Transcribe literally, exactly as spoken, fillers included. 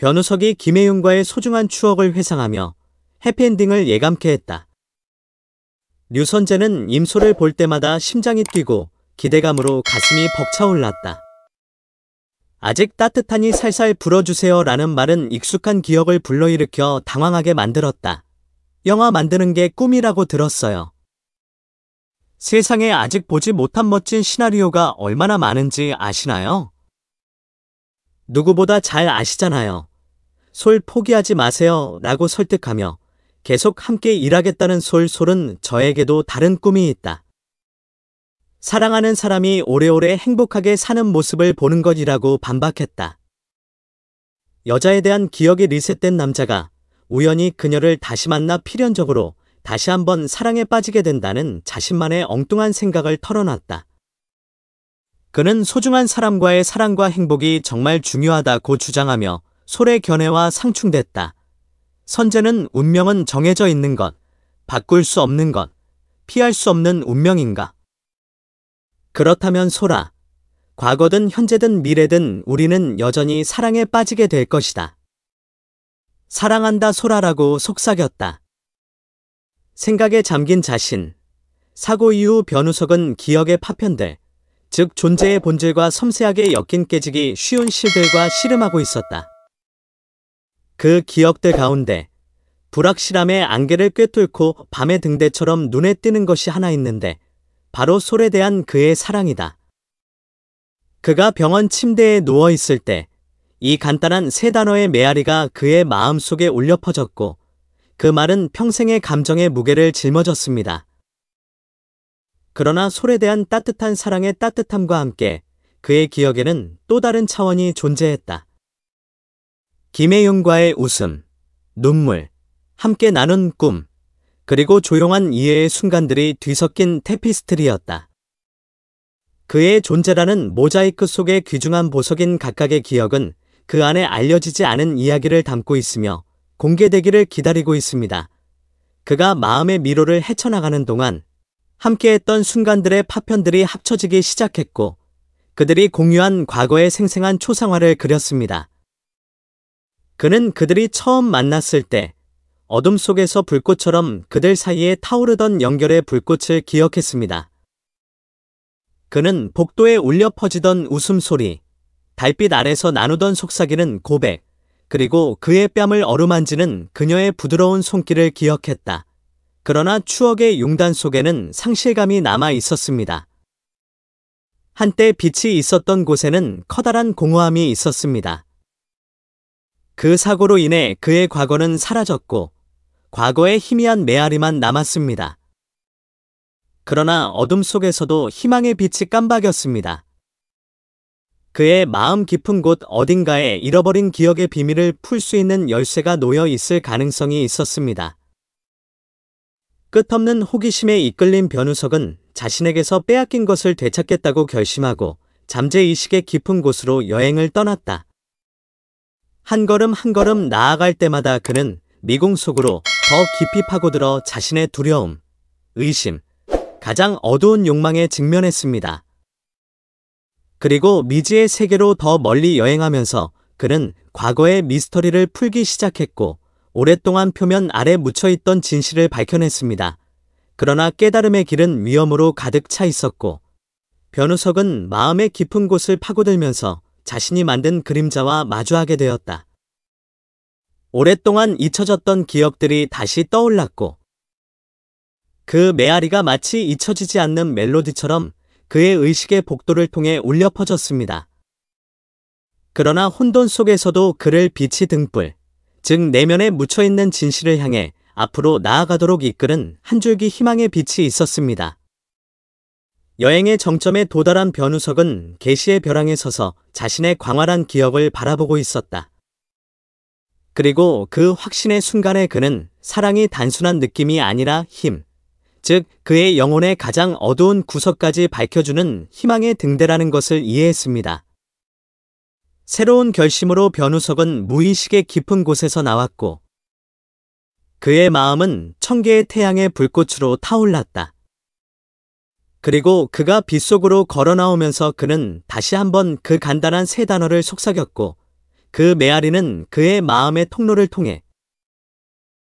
변우석이 김혜윤과의 소중한 추억을 회상하며 해피엔딩을 예감케 했다. 류선재는 임소를 볼 때마다 심장이 뛰고 기대감으로 가슴이 벅차올랐다. 아직 따뜻하니 살살 불어주세요 라는 말은 익숙한 기억을 불러일으켜 당황하게 만들었다. 영화 만드는 게 꿈이라고 들었어요. 세상에 아직 보지 못한 멋진 시나리오가 얼마나 많은지 아시나요? 누구보다 잘 아시잖아요. 솔 포기하지 마세요 라고 설득하며 계속 함께 일하겠다는 솔 솔은 저에게도 다른 꿈이 있다. 사랑하는 사람이 오래오래 행복하게 사는 모습을 보는 것이라고 반박했다. 여자에 대한 기억이 리셋된 남자가 우연히 그녀를 다시 만나 필연적으로 다시 한번 사랑에 빠지게 된다는 자신만의 엉뚱한 생각을 털어놨다. 그는 소중한 사람과의 사랑과 행복이 정말 중요하다고 주장하며 솔의 견해와 상충됐다. 선재는 운명은 정해져 있는 것, 바꿀 수 없는 것, 피할 수 없는 운명인가? 그렇다면 솔아, 과거든 현재든 미래든 우리는 여전히 사랑에 빠지게 될 것이다. 사랑한다 솔아라고 속삭였다. 생각에 잠긴 자신. 사고 이후 변우석은 기억의 파편들, 즉 존재의 본질과 섬세하게 엮인 깨지기 쉬운 실들과 씨름하고 있었다. 그 기억들 가운데 불확실함의 안개를 꿰뚫고 밤의 등대처럼 눈에 띄는 것이 하나 있는데 바로 솔에 대한 그의 사랑이다. 그가 병원 침대에 누워있을 때 이 간단한 세 단어의 메아리가 그의 마음속에 울려 퍼졌고 그 말은 평생의 감정의 무게를 짊어졌습니다. 그러나 솔에 대한 따뜻한 사랑의 따뜻함과 함께 그의 기억에는 또 다른 차원이 존재했다. 김혜윤과의 웃음, 눈물, 함께 나눈 꿈, 그리고 조용한 이해의 순간들이 뒤섞인 테피스트리였다. 그의 존재라는 모자이크 속의 귀중한 보석인 각각의 기억은 그 안에 알려지지 않은 이야기를 담고 있으며 공개되기를 기다리고 있습니다. 그가 마음의 미로를 헤쳐나가는 동안 함께했던 순간들의 파편들이 합쳐지기 시작했고 그들이 공유한 과거의 생생한 초상화를 그렸습니다. 그는 그들이 처음 만났을 때 어둠 속에서 불꽃처럼 그들 사이에 타오르던 연결의 불꽃을 기억했습니다. 그는 복도에 울려 퍼지던 웃음소리, 달빛 아래서 나누던 속삭이는 고백, 그리고 그의 뺨을 어루만지는 그녀의 부드러운 손길을 기억했다. 그러나 추억의 융단 속에는 상실감이 남아 있었습니다. 한때 빛이 있었던 곳에는 커다란 공허함이 있었습니다. 그 사고로 인해 그의 과거는 사라졌고 과거의 희미한 메아리만 남았습니다. 그러나 어둠 속에서도 희망의 빛이 깜박였습니다. 그의 마음 깊은 곳 어딘가에 잃어버린 기억의 비밀을 풀 수 있는 열쇠가 놓여 있을 가능성이 있었습니다. 끝없는 호기심에 이끌린 변우석은 자신에게서 빼앗긴 것을 되찾겠다고 결심하고 잠재의식의 깊은 곳으로 여행을 떠났다. 한 걸음 한 걸음 나아갈 때마다 그는 미궁 속으로 더 깊이 파고들어 자신의 두려움, 의심, 가장 어두운 욕망에 직면했습니다. 그리고 미지의 세계로 더 멀리 여행하면서 그는 과거의 미스터리를 풀기 시작했고 오랫동안 표면 아래 묻혀있던 진실을 밝혀냈습니다. 그러나 깨달음의 길은 위험으로 가득 차 있었고 변우석은 마음의 깊은 곳을 파고들면서 자신이 만든 그림자와 마주하게 되었다. 오랫동안 잊혀졌던 기억들이 다시 떠올랐고 그 메아리가 마치 잊혀지지 않는 멜로디처럼 그의 의식의 복도를 통해 울려 퍼졌습니다. 그러나 혼돈 속에서도 그를 빛이 등불, 즉 내면에 묻혀있는 진실을 향해 앞으로 나아가도록 이끄는 한 줄기 희망의 빛이 있었습니다. 여행의 정점에 도달한 변우석은 계시의 벼랑에 서서 자신의 광활한 기억을 바라보고 있었다. 그리고 그 확신의 순간에 그는 사랑이 단순한 느낌이 아니라 힘, 즉 그의 영혼의 가장 어두운 구석까지 밝혀주는 희망의 등대라는 것을 이해했습니다. 새로운 결심으로 변우석은 무의식의 깊은 곳에서 나왔고 그의 마음은 천개의 태양의 불꽃으로 타올랐다. 그리고 그가 빛 속으로 걸어 나오면서 그는 다시 한번 그 간단한 세 단어를 속삭였고 그 메아리는 그의 마음의 통로를 통해